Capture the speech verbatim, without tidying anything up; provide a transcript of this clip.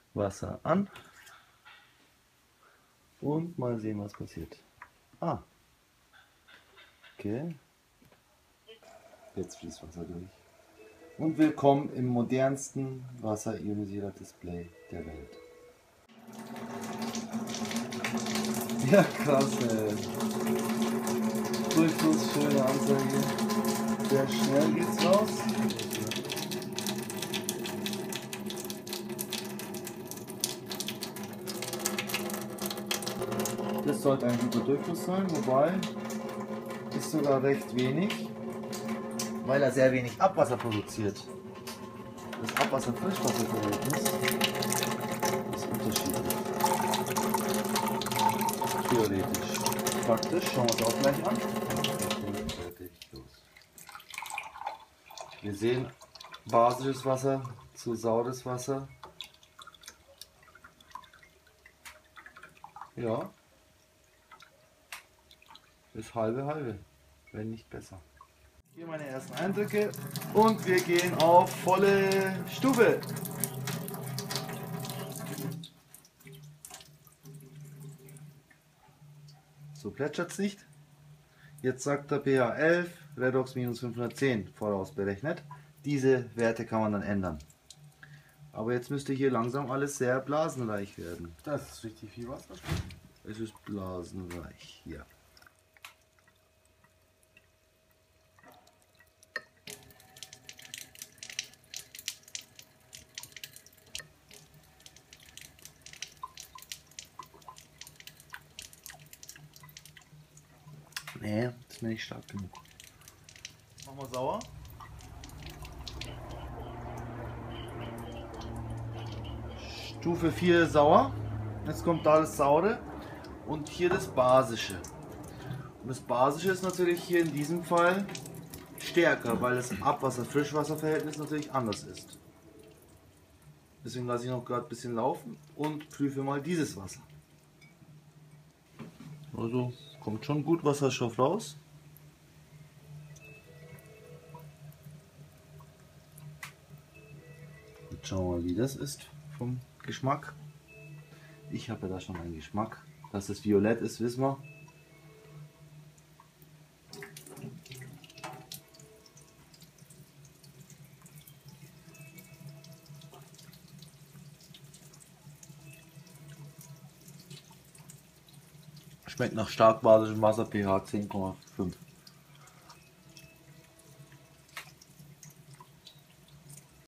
Wasser an und mal sehen, was passiert. Ah, okay. Jetzt fließt Wasser durch. Und willkommen im modernsten Wasserionisierer-Display der Welt. Ja, krass, ey. Durchfluss, schöne Anzeige. Sehr schnell geht's raus. Das sollte ein guter Durchfluss sein, wobei ist sogar recht wenig, weil er sehr wenig Abwasser produziert. Das Abwasser-Frischwasserverhältnis ist unterschiedlich. Theoretisch. Praktisch, schauen wir uns auch gleich an. Und fertig, los. Wir sehen basisches Wasser zu saures Wasser. Ja. Ist halbe halbe, wenn nicht besser. Hier meine ersten Eindrücke und wir gehen auf volle Stufe. So plätschert es nicht. Jetzt sagt der pH elf, Redox minus fünfhundertzehn vorausberechnet. Diese Werte kann man dann ändern. Aber jetzt müsste hier langsam alles sehr blasenreich werden. Das ist richtig viel Wasser. Es ist blasenreich, ja. Nee, ist mir nicht stark genug. Machen wir sauer. Stufe vier sauer. Jetzt kommt da das Saure und hier das Basische. Und das Basische ist natürlich hier in diesem Fall stärker, weil das Abwasser-Frischwasser-Verhältnis natürlich anders ist. Deswegen lasse ich noch gerade ein bisschen laufen und prüfe mal dieses Wasser. Also kommt schon gut Wasserstoff raus. Jetzt schauen wir mal, wie das ist vom Geschmack. Ich habe ja da schon einen Geschmack. Dass es violett ist, wissen wir. Schmeckt nach stark basischem Wasser, pH zehn Komma fünf.